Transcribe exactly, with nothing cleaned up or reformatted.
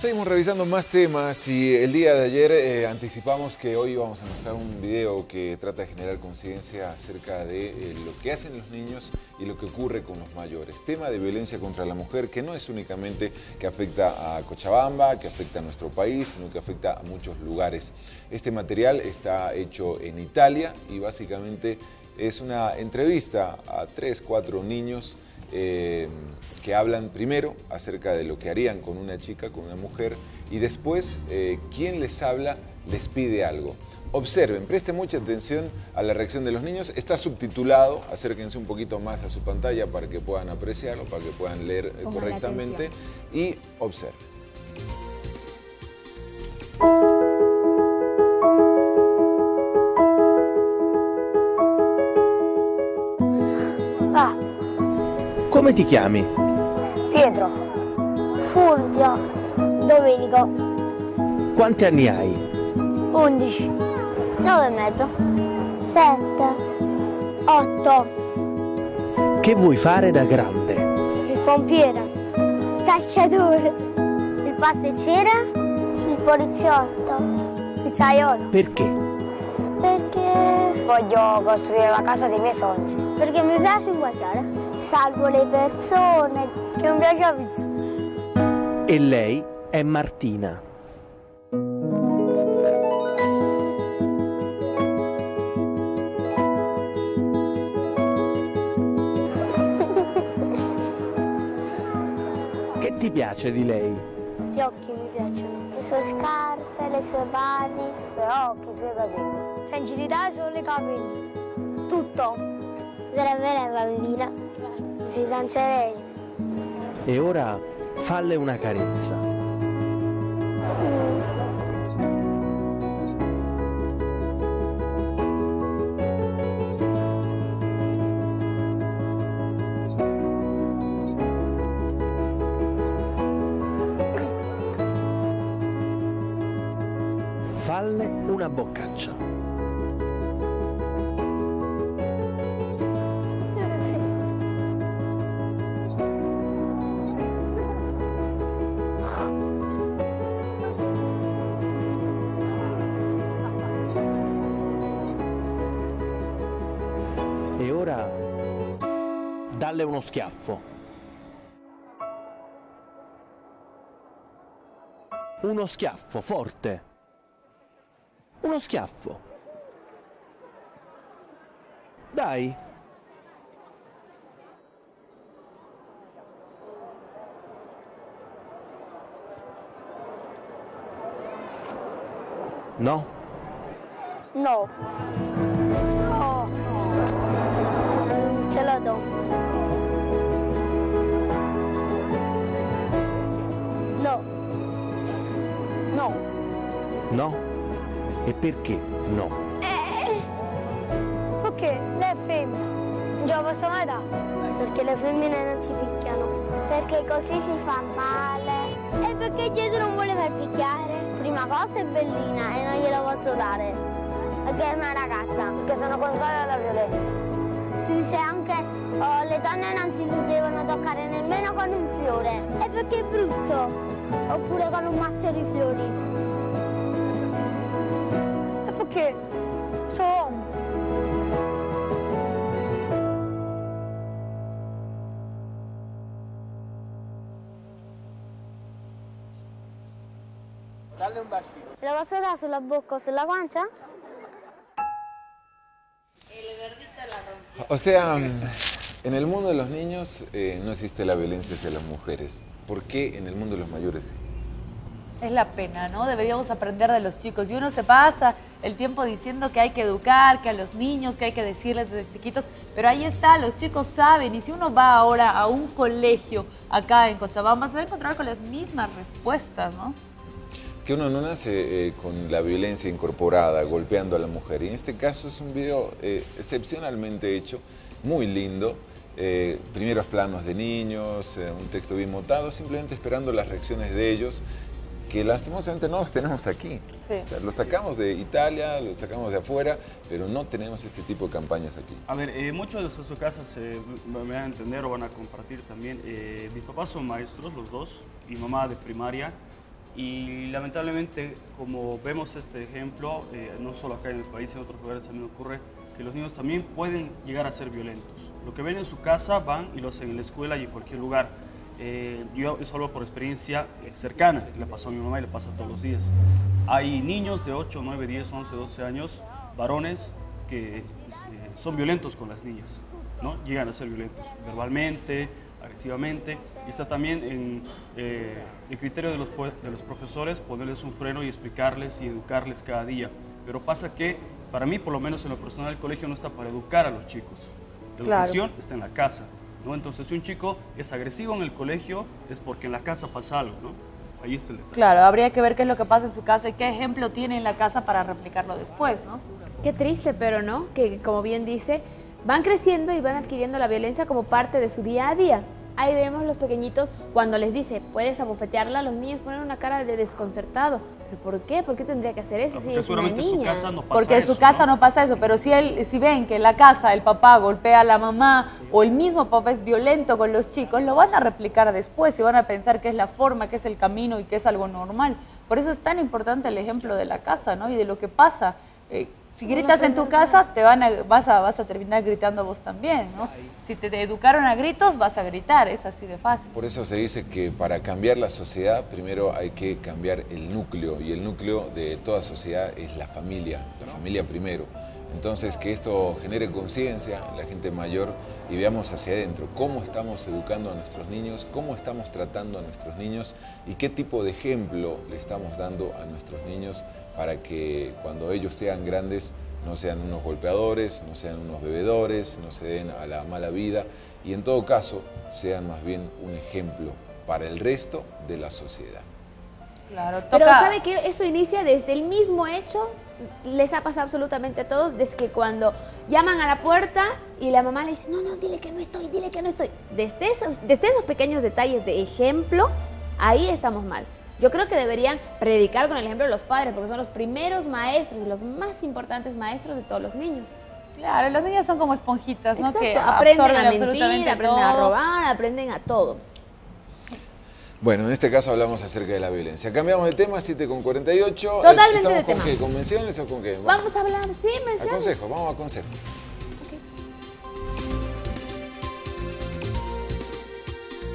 Seguimos revisando más temas y el día de ayer eh, anticipamos que hoy vamos a mostrar un video que trata de generar conciencia acerca de eh, lo que hacen los niños y lo que ocurre con los mayores. Tema de violencia contra la mujer que no es únicamente que afecta a Cochabamba, que afecta a nuestro país, sino que afecta a muchos lugares. Este material está hecho en Italia y básicamente es una entrevista a tres, cuatro niños Eh, que hablan primero acerca de lo que harían con una chica, con una mujer, y después eh, quien les habla les pide algo. Observen, presten mucha atención a la reacción de los niños. Está subtitulado, acérquense un poquito más a su pantalla para que puedan apreciarlo, para que puedan leer eh, correctamente y observen. Ah. Come ti chiami? Pietro, Fulvio, Domenico. Quanti anni hai? Undici, nove e mezzo, sette, otto. Che vuoi fare da grande? Il pompiere, il calciatore, il pasticcere, il poliziotto, il pizzaiolo. Perché? Perché voglio costruire la casa dei miei sogni. Perché mi piace inguagliare. Salvo le persone, che non piace la pizza. E lei è Martina. Che ti piace di lei? Gli occhi mi piacciono, le sue scarpe, le sue mani, i suoi occhi, i suoi capelli. Sincerità sono le capelli, tutto. Sarebbe lei bambina, mi fidanzerei. E ora falle una carezza. Mm. Falle una boccaccia. E ora dalle uno schiaffo. Uno schiaffo forte. Uno schiaffo. Dai. No? No. No. Non ce la do. No. No. No? E perché no? Eh. Perché? Lei è femmina. Non ce la posso mai dare. Perché le femmine non si picchiano. Perché così si fa male. E perché Gesù non vuole far picchiare? Prima cosa è bellina e non gliela posso dare. Perché è una ragazza. Perché sono contraria alla violenza. Si dice anche oh, le donne non si devono toccare nemmeno con un fiore. E perché è brutto. Oppure con un mazzo di fiori. E perché sono uomo. Dalle un bacino. ¿Le vas a dar sulla bocca o sulla guancia? O sea, en el mundo de los niños eh, no existe la violencia hacia las mujeres. ¿Por qué en el mundo de los mayores sí? Es la pena, ¿no? Deberíamos aprender de los chicos. Y uno se pasa el tiempo diciendo que hay que educar, que a los niños, que hay que decirles desde chiquitos. Pero ahí está, los chicos saben. Y si uno va ahora a un colegio acá en Cochabamba, se va a encontrar con las mismas respuestas, ¿no? Que uno no nace eh, con la violencia incorporada, golpeando a la mujer. Y en este caso es un video eh, excepcionalmente hecho, muy lindo. Eh, primeros planos de niños, eh, un texto bien montado, simplemente esperando las reacciones de ellos, que lastimosamente no los tenemos aquí. Sí. O sea, los sacamos de Italia, los sacamos de afuera, pero no tenemos este tipo de campañas aquí. A ver, eh, muchos de sus casas eh, me van a entender o van a compartir también. Eh, mis papás son maestros, los dos, y mamá de primaria. Y lamentablemente, como vemos este ejemplo, eh, no solo acá en el país, en otros lugares también ocurre que los niños también pueden llegar a ser violentos. Lo que ven en su casa van y lo hacen en la escuela y en cualquier lugar. Eh, yo eso hablo por experiencia eh, cercana, le pasó a mi mamá y le pasa todos los días. Hay niños de ocho, nueve, diez, once, doce años, varones, que eh, son violentos con las niñas, ¿no? Llegan a ser violentos verbalmente, agresivamente, y está también en eh, el criterio de los, de los profesores ponerles un freno y explicarles y educarles cada día. Pero pasa que, para mí, por lo menos en lo personal, el colegio no está para educar a los chicos. La Claro. educación está en la casa, ¿no? Entonces, si un chico es agresivo en el colegio, es porque en la casa pasa algo, ¿no? Ahí está el detalle. Claro, habría que ver qué es lo que pasa en su casa y qué ejemplo tiene en la casa para replicarlo después, ¿no? Qué triste, pero no, que como bien dice, van creciendo y van adquiriendo la violencia como parte de su día a día. Ahí vemos los pequeñitos cuando les dice, puedes abofetearla, los niños ponen una cara de desconcertado. ¿Pero por qué? ¿Por qué tendría que hacer eso? Porque Si es una seguramente en su niña. casa no pasa Porque en su eso, casa ¿no? no pasa eso, pero si él, si ven que en la casa el papá golpea a la mamá o el mismo papá es violento con los chicos, lo van a replicar después y van a pensar que es la forma, que es el camino y que es algo normal. Por eso es tan importante el ejemplo de la casa, ¿no? Y de lo que pasa. Eh, si gritas en tu casa, te van a, vas, a, vas a terminar gritando vos también, ¿no? Si te, te educaron a gritos, vas a gritar, es así de fácil. Por eso se dice que para cambiar la sociedad, primero hay que cambiar el núcleo, y el núcleo de toda sociedad es la familia, la familia primero. Entonces, que esto genere conciencia en la gente mayor y veamos hacia adentro cómo estamos educando a nuestros niños, cómo estamos tratando a nuestros niños y qué tipo de ejemplo le estamos dando a nuestros niños para que cuando ellos sean grandes no sean unos golpeadores, no sean unos bebedores, no se den a la mala vida y en todo caso sean más bien un ejemplo para el resto de la sociedad. Claro, Pero toca- ¿sabe qué? Eso inicia desde el mismo hecho, les ha pasado absolutamente a todos, desde que cuando llaman a la puerta y la mamá le dice, no, no, dile que no estoy, dile que no estoy. Desde esos, desde esos pequeños detalles de ejemplo, ahí estamos mal. Yo creo que deberían predicar con el ejemplo de los padres, porque son los primeros maestros y los más importantes maestros de todos los niños. Claro, los niños son como esponjitas, ¿no? Exacto, Que aprenden absorben a mentir, absolutamente aprenden a todo. robar, aprenden a todo. Bueno, en este caso hablamos acerca de la violencia. Cambiamos de tema, siete con cuarenta y ocho. Totalmente ¿Estamos de con tema. qué? ¿Con menciones o con qué? Vamos a hablar, sí, A menciones. consejos, vamos a consejos.